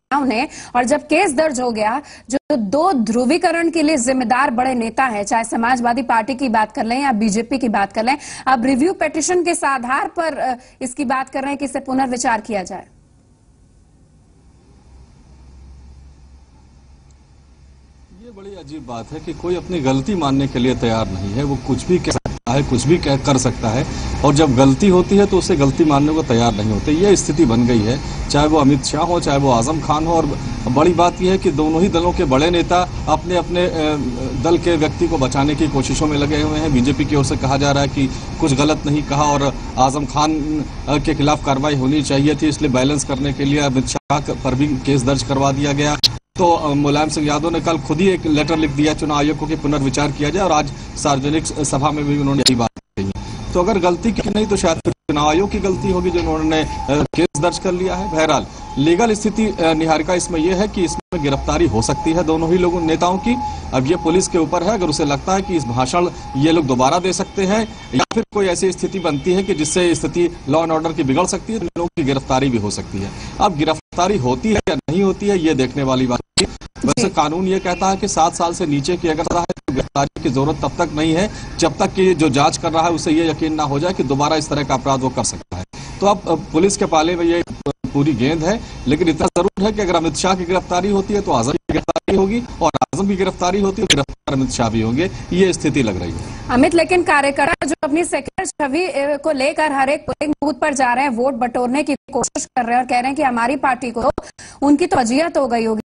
चुनाव ने, और जब केस दर्ज हो गया, जो दो ध्रुवीकरण के लिए जिम्मेदार बड़े नेता हैं, चाहे समाजवादी पार्टी की बात कर लें या बीजेपी की बात कर लें, अब रिव्यू पिटीशन के आधार पर इसकी बात कर रहे हैं कि इसे पुनर्विचार किया जाए। ये बड़ी अजीब बात है कि कोई अपनी गलती मानने के लिए तैयार नहीं है। वो कुछ भी कह सकता है, कुछ भी कर सकता है, और जब गलती होती है तो उसे गलती मानने को तैयार नहीं होते। ये स्थिति बन गई है, चाहे वो अमित शाह हो, चाहे वो आजम खान हो। और बड़ी बात यह है कि दोनों ही दलों के बड़े नेता अपने अपने दल के व्यक्ति को बचाने की कोशिशों में लगे हुए हैं। बीजेपी की ओर से कहा जा रहा है कि कुछ गलत नहीं कहा और आजम खान के खिलाफ कार्रवाई होनी चाहिए थी, इसलिए बैलेंस करने के लिए अमित शाह पर भी केस दर्ज करवा दिया गया। तो मुलायम सिंह यादव ने कल खुद ही एक लेटर लिख दिया चुनाव आयोग को कि पुनर्विचार किया जाए, और आज सार्वजनिक सभा में भी उन्होंने यही बात कही। तो अगर गलती की नहीं तो शायद फिर चुनाव आयोग की गलती होगी जो उन्होंने केस दर्ज कर लिया है। बहरहाल लीगल स्थिति निहारिका इसमें यह है कि इसमें गिरफ्तारी हो सकती है दोनों ही लोगों नेताओं की। अब ये पुलिस के ऊपर है, अगर उसे लगता है कि इस भाषण ये लोग दोबारा दे सकते हैं या फिर कोई ऐसी स्थिति बनती है कि जिससे स्थिति लॉ एंड ऑर्डर की बिगड़ सकती है, तो लोगों की गिरफ्तारी भी हो सकती है। अब गिरफ्तारी होती है या नहीं होती है, ये देखने वाली बात है। वैसे कानून ये कहता है कि 7 साल से नीचे की अगर है तो गिरफ्तारी की जरूरत तब तक नहीं है जब तक कि जो जांच कर रहा है उसे ये यकीन ना हो जाए कि दोबारा इस तरह का अपराध वो कर सकता है। तो अब पुलिस के पाले में ये पूरी गेंद है, लेकिन इतना जरूर है कि अगर अमित शाह की गिरफ्तारी होती है तो आजम की गिरफ्तारी होगी, और आजम की गिरफ्तारी होती है तो गिरफ्तार अमित शाह भी होंगे। ये स्थिति लग रही है। अमित, लेकिन कार्यकर्ता जो अपनी सेक्युलर छवि को लेकर हर एक पोलिंग बूथ पर जा रहे हैं, वोट बटोरने की कोशिश कर रहे हैं और कह रहे हैं कि हमारी पार्टी को उनकी तो अजियत हो गई होगी।